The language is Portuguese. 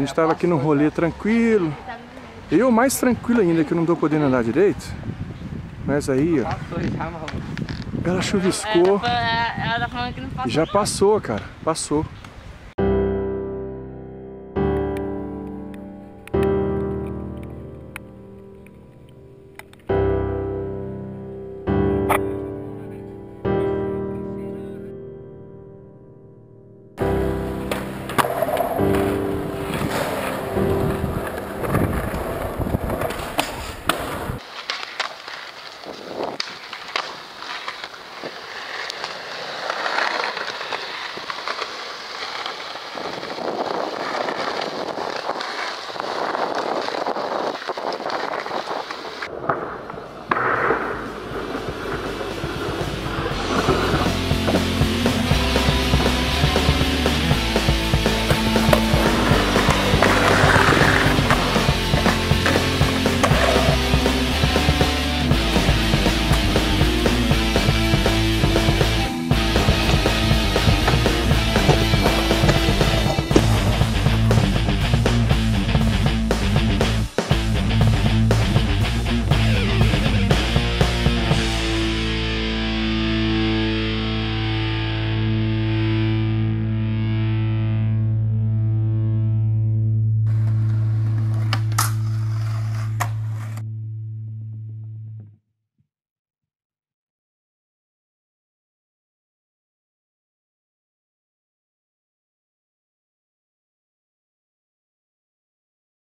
gente tava aqui no rolê tranquilo. Eu mais tranquilo ainda, que eu não tô podendo andar direito. Mas aí, ó, ela chuviscou Ela tá falando que não e passou. já passou, cara. Passou.